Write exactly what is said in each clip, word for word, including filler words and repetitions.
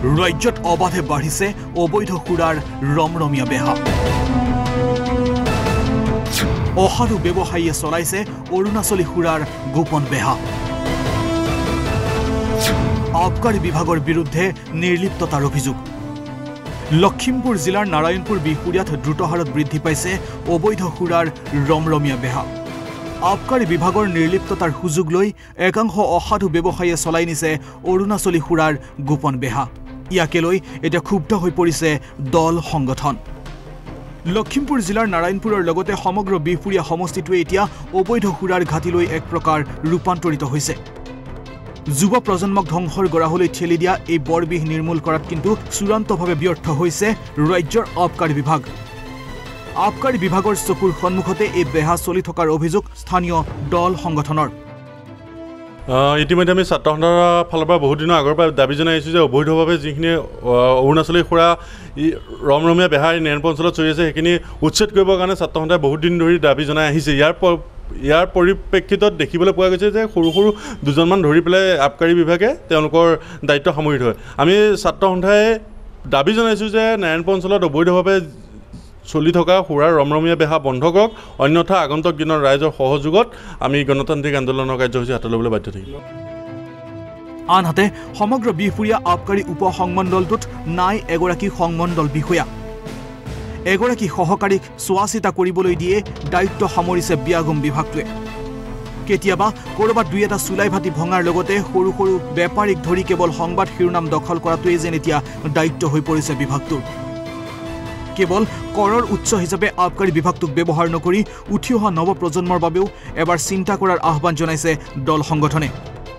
ৰাজ্যত অবাধে বাঢ়িছে অবৈধ সুৰাৰ ৰমৰমীয়া বেহা অসাধু ব্যৱসায়ীয়ে চলাইছে অৰুণাচলী সুৰাৰ গোপন বেহা আবকাৰী বিভাগৰ বিৰুদ্ধে নিৰ্লিপ্ততাৰ অভিযোগ লখিমপুৰ জিলাৰ নাৰায়ণপুৰ বিহুৰিয়াত দ্ৰুতহাৰত বৃদ্ধি পাইছে অবৈধ সুৰাৰ ৰমৰমীয়া বেহা আবকাৰী বিভাগৰ নিৰ্লিপ্ততাৰ সুযোগ লৈ একাংশ অসাধু ব্যৱসায়ীয়ে চলাই নিছে অৰুণাচলী সুৰাৰ গোপন বেহা ইয়াকে লৈ এটা ক্ষুব্ধ হৈ পৰিছে দল সংগঠন লখিমপুৰ জিলাৰ নাৰায়ণপুৰৰ লগতে সমগ্ৰ বিহুৰিয়া সমষ্টিটোৱে এতিয়া অবৈধ সুৰাৰ ঘাটিলৈ এক প্ৰকাৰ ৰূপান্তৰিত হৈছে যুৱ প্ৰজন্মক ধ্বংসৰ গৰাহলৈ ঠেলি দিয়া এই বৰবিহ নিৰ্মূল কৰাত কিন্তু চূড়ান্তভাৱে ব্যৰ্থ হৈছে ৰাজ্যৰ আবকাৰী বিভাগ আবকাৰী বিভাগৰ চকুৰ সন্মুখতে এই বেহা চলি থকাৰ অভিযোগ স্থানীয় দল সংগঠনৰ ইতিমধ্যে আমি ছাত্ৰ সন্থাৰ ফালৰ পৰা বহুত দিনৰ আগৰ পৰা দাবী জনাইছোঁ যে অবৈধভাৱে যিখিনি অৰুণাচলী সুৰা ৰমৰমীয়া বেহা নাৰায়ণপুৰ অঞ্চলত চলি আছে সেইখিনি উচ্ছেদ কৰিবৰ কাৰণে ছাত্ৰ সন্থাই বহুত দিন ধৰি দাবী জনাই আহিছে ইয়াৰ ইয়াৰ পৰিপ্ৰেক্ষিতত দেখিবলৈ পোৱা গৈছে যে সৰু সৰু দুজনমান ধৰি পেলাই আবকাৰী বিভাগে তেওঁলোকৰ দায়িত্ব সামৰি থয় আমি ছাত্ৰ সন্থাই দাবী জনাইছোঁ যে নাৰায়ণপুৰ অঞ্চলত অবৈধভাৱে চলি থকা সুৰাৰ ৰমৰমীয়া বেহা বন্ধ কৰক অন্যথা আগন্তুক দিনৰ ৰাইজৰ সহযোগত আমি গণতান্ত্ৰিক আন্দোলনৰ কাৰ্যসূচী হাতত ল'বলৈ বাধ্য থাকিম আনহাতে সমগ্ৰ বিহুৰিয়া আবকাৰী উপ সংমণ্ডলটোত নাই এগৰাকী সংমণ্ডল বিষয়া এগৰাকী সহকাৰীক চোৱাচিতা কৰিবলৈ দিয়ে দায়িত্ব সামৰিছে বিয়াগম বিভাগটোৱে কেতিয়াবা কৰবাত দুই এটা চুলাই ভাটি ভঙাৰ লগতে সৰু সৰু বেপাৰীক ধৰি কেৱল সংবাদ শিৰোনাম দখল কৰাটোৱে যেন এতিয়া দায়িত্ব হৈ পৰিছে বিভাগটোৰ কেৱল কৰৰ উৎস হিচাপে আবকাৰী বিভাগটোক ব্যৱহাৰ নকৰি উঠি অহা নৱপ্ৰজন্মৰ বাবেও এবাৰ চিন্তা কৰাৰ আহ্বান জনাইছে দল সংগঠনে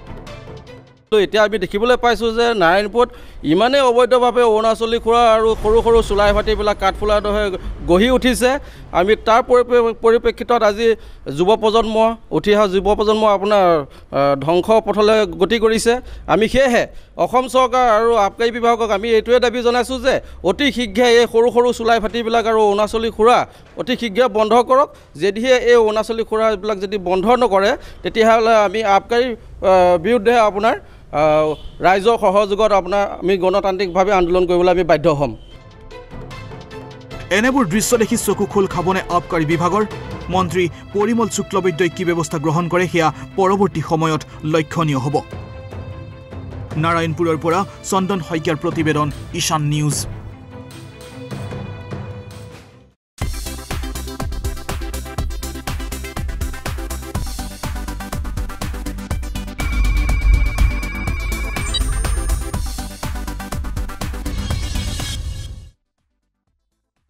এতিয়া আমি দেখিবলৈ পাইছোঁ যে নাৰায়ণপুৰত ইমানেই অবৈধভাৱে অৰুণাচলী সুৰা আৰু সৰু সৰু চুলাই ভাটিবিলাক কাঠফুলাৰ দৰে গঢ়ি উঠিছে আমি তাৰ পৰিপ্ৰেক্ষিতত আজি যুৱ প্ৰজন্ম উঠি অহা যুৱ প্ৰজন্ম আপোনাৰ ধ্বংস পথলৈ গতি কৰিছে আমি সেয়েহে অসম চৰকাৰ আৰু আবকাৰী বিভাগক আমি এইটোৱে দাবী জনাইছোঁ যে অতি শীঘ্ৰে এই সৰু সৰু চুলাই ভাটিবিলাক আৰু অৰুণাচলী সুৰা অতি শীঘ্ৰে বন্ধ কৰক যদিহে এই অৰুণাচলী সুৰাবিলাক যদি বন্ধ নকৰে তেতিয়াহ'লে আমি আবকাৰী বিৰুদ্ধে আপোনাৰ ৰাইজৰ সহযোগত আপোনাৰ আমি গণতান্ত্ৰিকভাৱে আন্দোলন কৰিবলৈ আমি বাধ্য হ'ম এনেবোৰ দৃশ্য দেখি চকু খোল খাবনে আবকাৰী বিভাগৰ মন্ত্ৰী পৰিমল শুক্লবৈদ্যই কি ব্যৱস্থা গ্ৰহণ কৰে সেয়া পৰৱৰ্তী সময়ত লক্ষণীয় হ'ব নাৰায়ণপুৰৰ পৰা চন্দন শইকীয়াৰ প্ৰতিবেদন ঈশান নিউজ